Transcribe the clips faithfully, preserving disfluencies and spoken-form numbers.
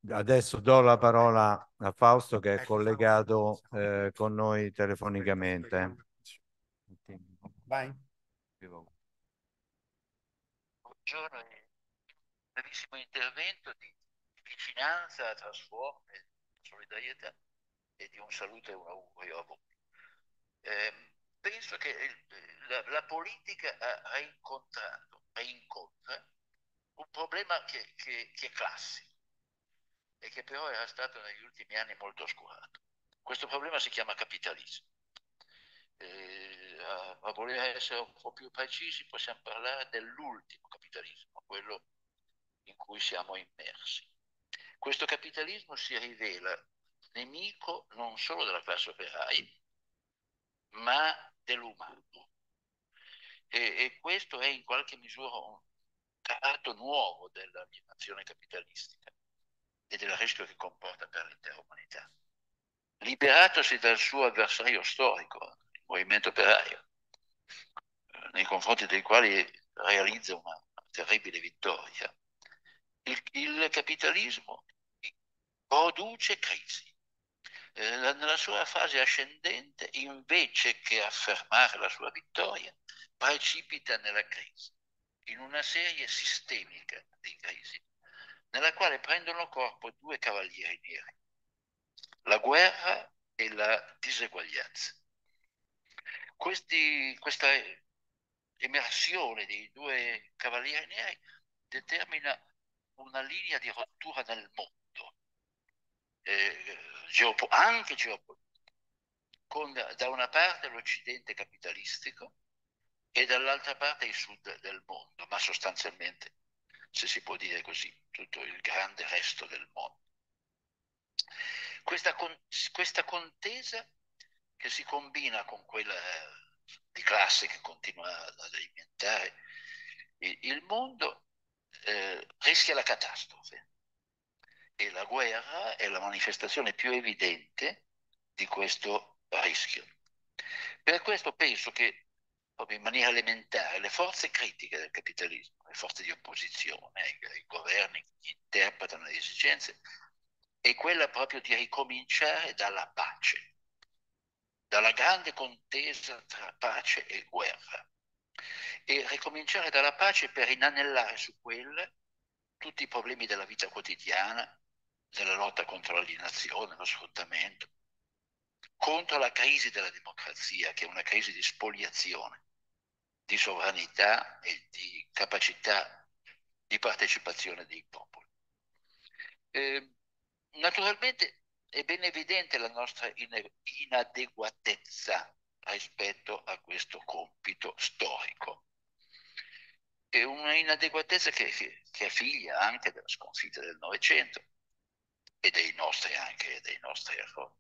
Adesso do la parola a Fausto che è collegato eh, con noi telefonicamente. Vai. Buongiorno e un brevissimo intervento di vicinanza, trasformo, e solidarietà e di un saluto e un augurio a voi. Eh, penso che il- la, la politica ha, ha incontrato, ha incontra un problema che, che- che è classico e che però era stato negli ultimi anni molto oscurato. Questo problema si chiama capitalismo. Eh, a, a voler essere un po' più precisi, possiamo parlare dell'ultimo capitalismo, quello in cui siamo immersi. Questo capitalismo si rivela nemico non solo della classe operaia, ma dell'umano. E, e questo è in qualche misura un tratto nuovo dell'alienazione capitalistica e del rischio che comporta per l'intera umanità. Liberatosi dal suo avversario storico, il movimento operaio, nei confronti dei quali realizza una terribile vittoria, il, il capitalismo produce crisi. Eh, nella sua fase ascendente, invece che affermare la sua vittoria, precipita nella crisi, in una serie sistemica di crisi, nella quale prendono corpo due cavalieri neri, la guerra e la diseguaglianza. Questi, questa emersione dei due cavalieri neri determina una linea di rottura nel mondo, eh, geopo- anche geopolitico, con da una parte l'Occidente capitalistico e dall'altra parte il sud del mondo, ma sostanzialmente, se si può dire così, tutto il grande resto del mondo. Questa, con, questa contesa che si combina con quella di classe che continua ad alimentare il, il mondo, eh, rischia la catastrofe. E la guerra è la manifestazione più evidente di questo rischio. Per questo penso che, proprio in maniera elementare, le forze critiche del capitalismo, le forze di opposizione, i, i governi che interpretano le esigenze, è quella proprio di ricominciare dalla pace, dalla grande contesa tra pace e guerra, e ricominciare dalla pace per inanellare su quella tutti i problemi della vita quotidiana, della lotta contro l'alienazione, lo sfruttamento, contro la crisi della democrazia, che è una crisi di spoliazione, di sovranità e di capacità di partecipazione dei popoli. Eh, naturalmente è ben evidente la nostra inadeguatezza rispetto a questo compito storico. È una inadeguatezza che, che, che è figlia anche della sconfitta del Novecento e dei nostri anche dei nostri errori.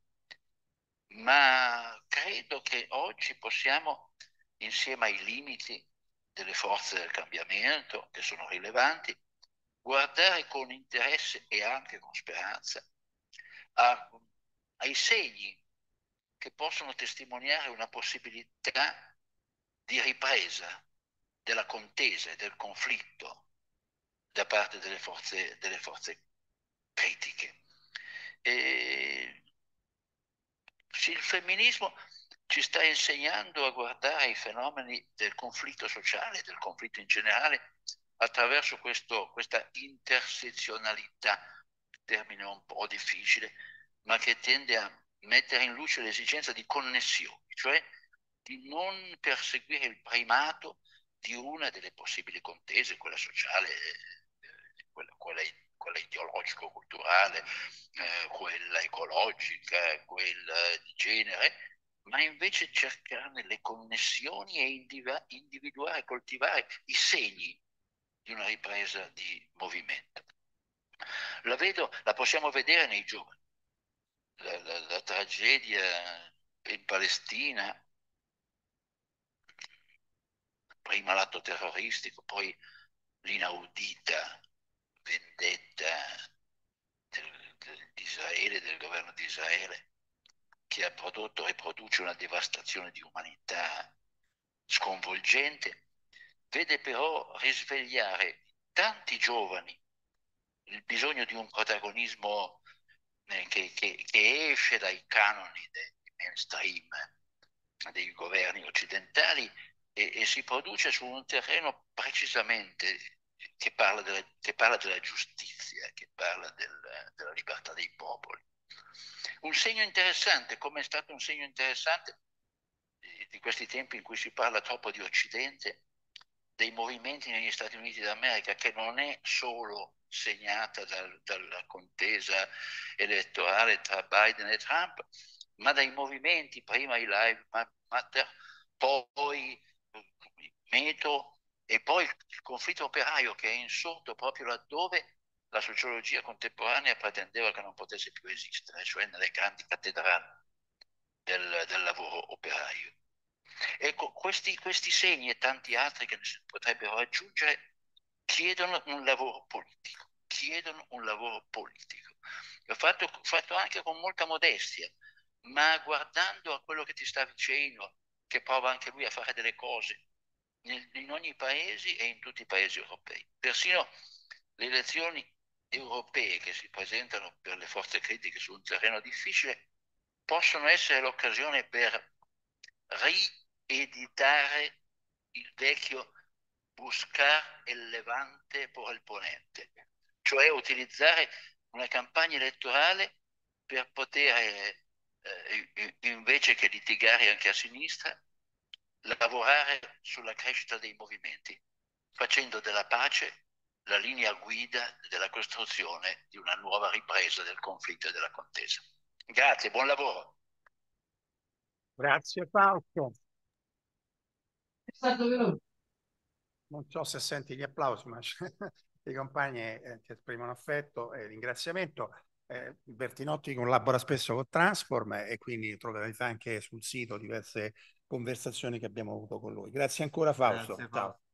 Ma credo che oggi possiamo, insieme ai limiti delle forze del cambiamento, che sono rilevanti, guardare con interesse e anche con speranza a, ai segni che possono testimoniare una possibilità di ripresa della contesa e del conflitto da parte delle forze, delle forze critiche. E il femminismo ci sta insegnando a guardare i fenomeni del conflitto sociale, del conflitto in generale, attraverso questo, questa intersezionalità, termine un po' difficile, ma che tende a mettere in luce l'esigenza di connessioni, cioè di non perseguire il primato di una delle possibili contese, quella sociale, eh, quella, quella, quella ideologico-culturale, eh, quella ecologica, quella di genere, ma invece cercarne le connessioni e individuare, coltivare i segni di una ripresa di movimento. La vedo, la possiamo vedere nei giovani. La, la, la tragedia in Palestina, prima l'atto terroristico, poi l'inaudita vendetta del, del, di Israele, del governo di Israele, che ha prodotto e produce una devastazione di umanità sconvolgente, vede però risvegliare tanti giovani il bisogno di un protagonismo eh, che, che, che esce dai canoni dei mainstream dei governi occidentali e, e si produce su un terreno precisamente che parla della, che parla della giustizia, che parla del, della libertà dei popoli. Un segno interessante, come è stato un segno interessante di, di questi tempi in cui si parla troppo di Occidente, dei movimenti negli Stati Uniti d'America, che non è solo segnata dal, dalla contesa elettorale tra Biden e Trump, ma dai movimenti, prima i Live Matter, poi Meto e poi il conflitto operaio, che è insorto proprio laddove la sociologia contemporanea pretendeva che non potesse più esistere, cioè nelle grandi cattedrali del, del lavoro operaio. Ecco, questi, questi segni e tanti altri che ne si potrebbero aggiungere chiedono un lavoro politico, chiedono un lavoro politico. L'ho fatto, fatto anche con molta modestia, ma guardando a quello che ti sta vicino, che prova anche lui a fare delle cose in, in ogni paese e in tutti i paesi europei. Persino le elezioni europee che si presentano per le forze critiche su un terreno difficile possono essere l'occasione per rieditare il vecchio buscar el levante por el ponente, cioè utilizzare una campagna elettorale per poter, eh, invece che litigare anche a sinistra, lavorare sulla crescita dei movimenti, facendo della pace la linea guida della costruzione di una nuova ripresa del conflitto e della contesa. Grazie, buon lavoro. Grazie Fausto. È stato veloce. Non so se senti gli applausi, ma i compagni eh, ti esprimono affetto e ringraziamento. Eh, Bertinotti collabora spesso con Transform e quindi troverete anche sul sito diverse conversazioni che abbiamo avuto con lui. Grazie ancora Fausto. Grazie, Ciao.